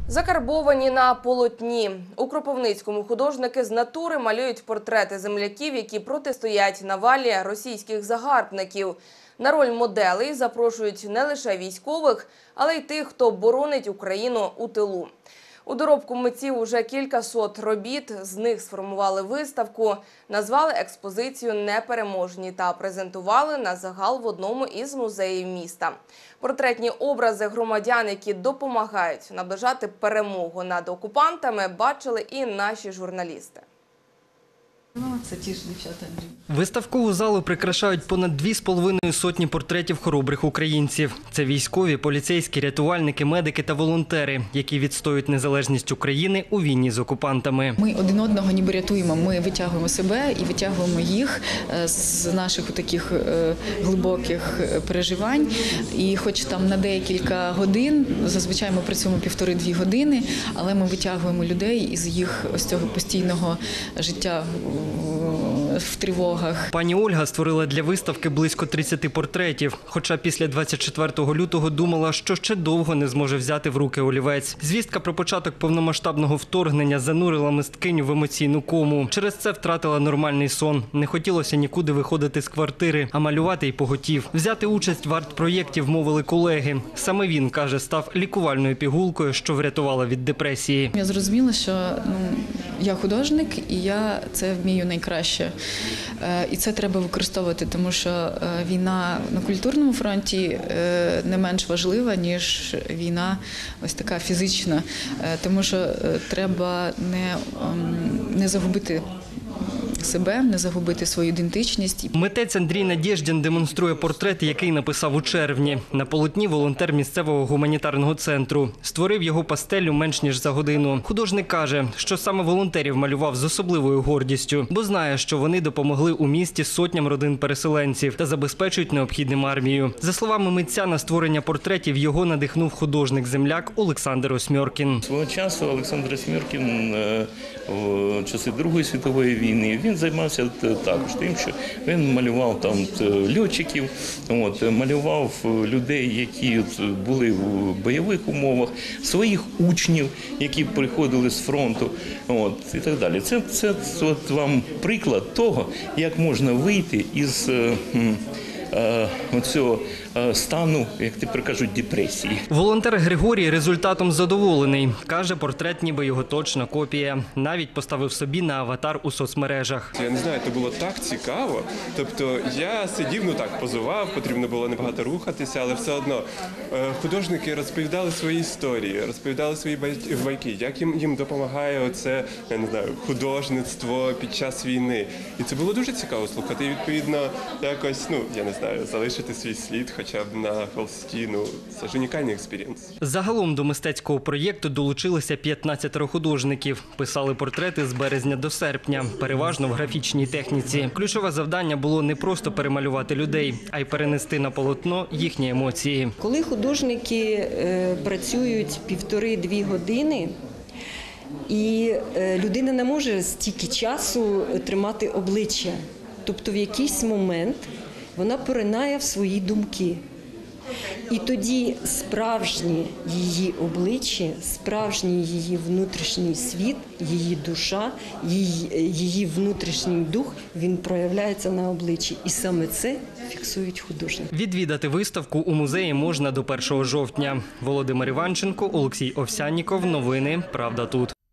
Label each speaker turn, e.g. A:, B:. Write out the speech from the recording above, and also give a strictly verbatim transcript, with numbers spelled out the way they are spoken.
A: Закарбовані на полотні. У Кропивницькому художники з натури малюють портрети земляків, які протистоять навалі російських загарбників. На роль моделей запрошують не лише військових, але й тих, хто боронить Україну у тилу. У доробку митців уже кілька сот робіт, з них сформували виставку, назвали експозицію «Непереможні» та презентували на загал в одному із музеїв міста. Портретні образи громадян, які допомагають наближати перемогу над окупантами, бачили і наші журналісти.
B: Ну, це ті ж дівчата.
C: Виставкову залу прикрашають понад дві з половиною сотні портретів хоробрих українців. Це військові, поліцейські, рятувальники, медики та волонтери, які відстоюють незалежність України у війні з окупантами.
B: Ми один одного ніби рятуємо, ми витягуємо себе і витягуємо їх з наших таких глибоких переживань. І хоч там на декілька годин, зазвичай ми працюємо півтори-дві години, але ми витягуємо людей із їх ось цього постійного життя в тривогах.
C: Пані Ольга створила для виставки близько тридцяти портретів, хоча після двадцять четвертого лютого думала, що ще довго не зможе взяти в руки олівець. Звістка про початок повномасштабного вторгнення занурила мисткиню в емоційну кому. Через це втратила нормальний сон. Не хотілося нікуди виходити з квартири, а малювати й поготів. Взяти участь в арт-проєкті вмовили колеги. Саме він, каже, став лікувальною пігулкою, що врятувала від депресії.
B: Я зрозуміла, що ну, я художник і я це вмію найкраще. І це треба використовувати, тому що війна на культурному фронті не менш важлива, ніж війна ось така фізична. Тому що треба не, не загубити себе, не загубити свою ідентичність.
C: Митець Андрій Надєждін демонструє портрет, який написав у червні. На полотні волонтер місцевого гуманітарного центру. Створив його пастеллю менш ніж за годину. Художник каже, що саме волонтерів малював з особливою гордістю, бо знає, що вони допомогли у місті сотням родин переселенців та забезпечують необхідним армію. За словами митця, на створення портретів його надихнув художник-земляк Олександр Осьмьоркін.
D: Свого часу Олександр Осьмьоркін в часи Другої світової війни, він займався також тим, що він малював там льотчиків, от, малював людей, які були в бойових умовах, своїх учнів, які приходили з фронту, от, і так далі. Це, це от вам приклад того, як можна вийти із оцього стану, як тепер кажуть, депресії.
C: Волонтер Григорій результатом задоволений. Каже, портрет ніби його точна копія. Навіть поставив собі на аватар у соцмережах.
E: Я не знаю, це було так цікаво. Тобто я сидів, ну так, позував, потрібно було небагато рухатися, але все одно художники розповідали свої історії, розповідали свої байки, як їм, їм допомагає оце, я не знаю, художництво під час війни. І це було дуже цікаво слухати. І відповідно якось, ну, я не знаю, залишити свій слід хоча б на холсті, ну, це ж унікальний експерієнс.
C: Загалом до мистецького проєкту долучилися п'ятнадцятеро художників. Писали портрети з березня до серпня, переважно в графічній техніці. Ключове завдання було не просто перемалювати людей, а й перенести на полотно їхні емоції.
F: Коли художники е, працюють півтори-дві години, і е, людина не може стільки часу тримати обличчя, тобто в якийсь момент вона поринає в свої думки. І тоді справжнє її обличчя, справжній її внутрішній світ, її душа, її, її внутрішній дух, він проявляється на обличчі. І саме це фіксують художники.
C: Відвідати виставку у музеї можна до першого жовтня. Володимир Іванченко, Олексій Овсянніков. Новини «Правда тут».